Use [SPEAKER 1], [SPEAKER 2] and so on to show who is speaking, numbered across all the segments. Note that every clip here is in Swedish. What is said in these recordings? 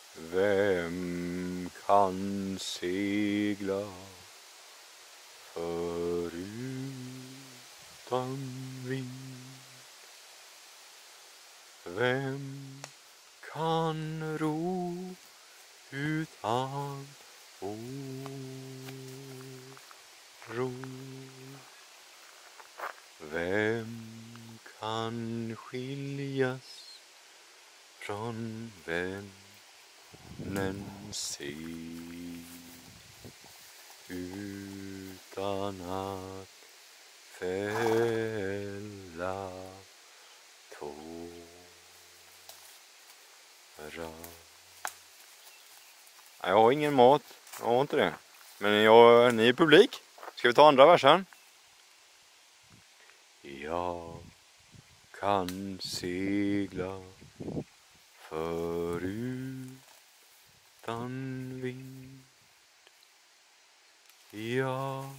[SPEAKER 1] Vem kan segla förutan vind? Vem kan ro utan oro? Vem kan skiljas från vännen sig utan att fälla tårar? Jag har ingen mat, jag har inte det. Men ni är publik. Ska vi ta andra versen? Jag kan segla förutan vind. Jag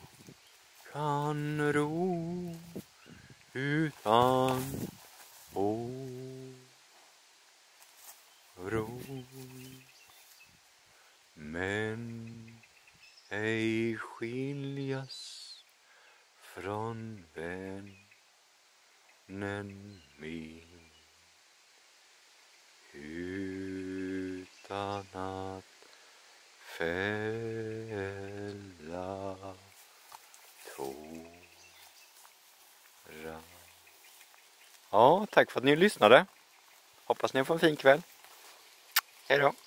[SPEAKER 1] kan ro utan oro. Men ej skiljas från vännen min utan att fälla tårar. Ja, tack för att ni lyssnade. Hoppas ni får en fin kväll. Hej då.